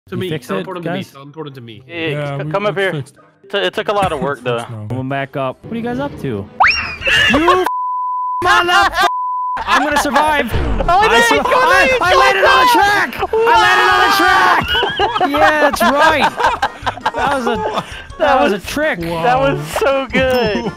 To me. Teleport him to me. guys? Teleport him to me. Yeah, come up here. It took a lot of work though. Come back up. What are you guys up to? You mother! I'm gonna survive. I landed on the track. I landed on the track. Yeah, that's right. That was a trick. That was so good.